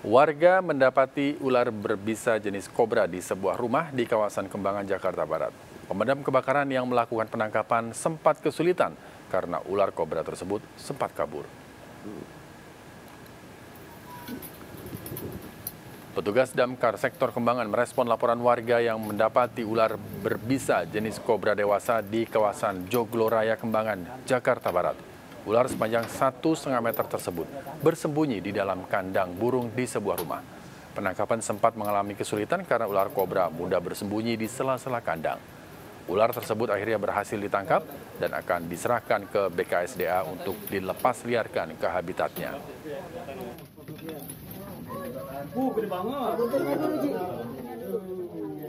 Warga mendapati ular berbisa jenis kobra di sebuah rumah di kawasan Kembangan, Jakarta Barat. Pemadam kebakaran yang melakukan penangkapan sempat kesulitan karena ular kobra tersebut sempat kabur. Petugas Damkar Sektor Kembangan merespon laporan warga yang mendapati ular berbisa jenis kobra dewasa di kawasan Joglo Raya Kembangan, Jakarta Barat. Ular sepanjang 1,5 meter tersebut bersembunyi di dalam kandang burung di sebuah rumah. Penangkapan sempat mengalami kesulitan karena ular kobra mudah bersembunyi di sela-sela kandang. Ular tersebut akhirnya berhasil ditangkap dan akan diserahkan ke BKSDA untuk dilepas liarkan ke habitatnya. Gede banget.